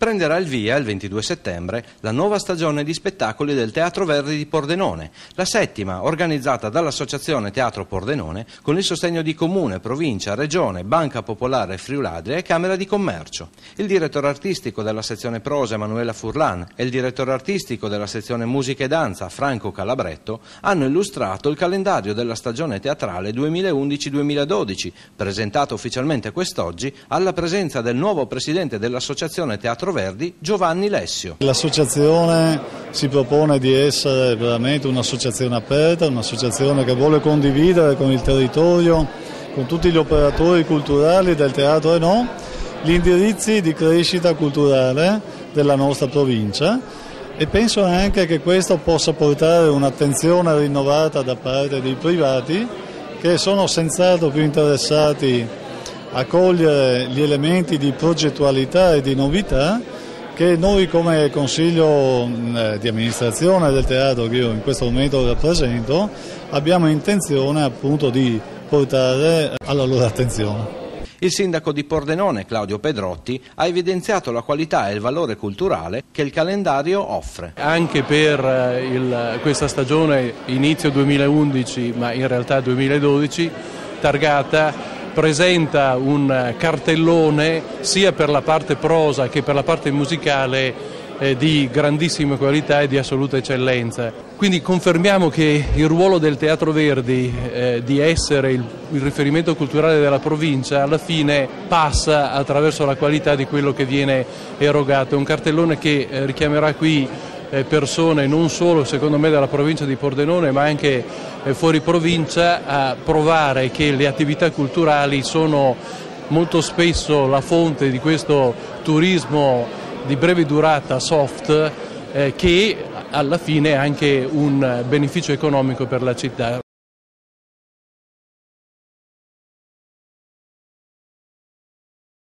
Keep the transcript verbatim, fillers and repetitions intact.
prenderà il via il ventidue settembre la nuova stagione di spettacoli del Teatro Verdi di Pordenone, la settima organizzata dall'Associazione Teatro Pordenone con il sostegno di Comune, Provincia, Regione, Banca Popolare Friuladria e Camera di Commercio. Il direttore artistico della sezione prosa Emanuela Furlan e il direttore artistico della sezione musica e danza Franco Calabretto hanno illustrato il calendario della stagione teatrale duemilaundici duemiladodici, presentato ufficialmente quest'oggi alla presenza del nuovo presidente dell'Associazione Teatro Verdi, Giovanni Lessio. L'associazione si propone di essere veramente un'associazione aperta, un'associazione che vuole condividere con il territorio, con tutti gli operatori culturali del teatro e no, gli indirizzi di crescita culturale della nostra provincia, e penso anche che questo possa portare un'attenzione rinnovata da parte dei privati, che sono senz'altro più interessati a cogliere gli elementi di progettualità e di novità che noi come Consiglio di amministrazione del teatro, che io in questo momento rappresento, abbiamo intenzione appunto di portare alla loro attenzione. Il sindaco di Pordenone, Claudio Pedrotti, ha evidenziato la qualità e il valore culturale che il calendario offre. Anche per il, questa stagione inizio duemilaundici, ma in realtà duemiladodici, targata presenta un cartellone sia per la parte prosa che per la parte musicale eh, di grandissima qualità e di assoluta eccellenza. Quindi confermiamo che il ruolo del Teatro Verdi eh, di essere il, il riferimento culturale della provincia alla fine passa attraverso la qualità di quello che viene erogato. È un cartellone che eh, richiamerà qui eh, persone non solo secondo me della provincia di Pordenone ma anche eh, fuori provincia a provare che le attività culturali sono molto spesso la fonte di questo turismo di breve durata soft eh, che alla fine è anche un beneficio economico per la città.